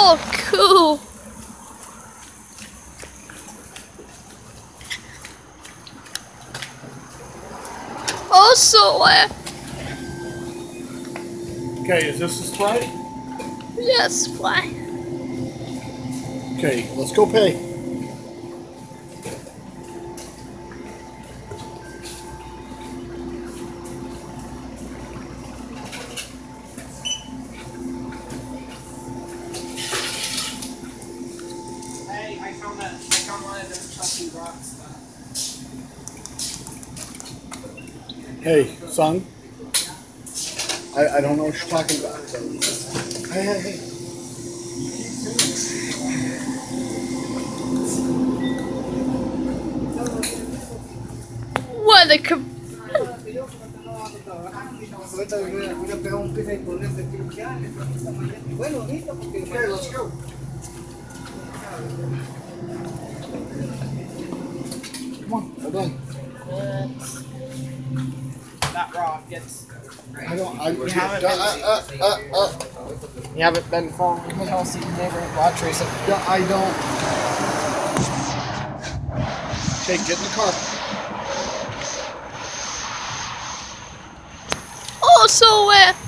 Oh, cool. Also, Okay, is this the Sprite? yes, why? Okay, let's go pay. Hey, I found one of those Chelsea rocks. Hey, son. I don't know what you're talking about. Hey. What a Okay, let's go. Come on, we're done. That rock gets. You haven't been following the Chelsea neighborhood watch recently. I don't. Okay, get in the car. Also,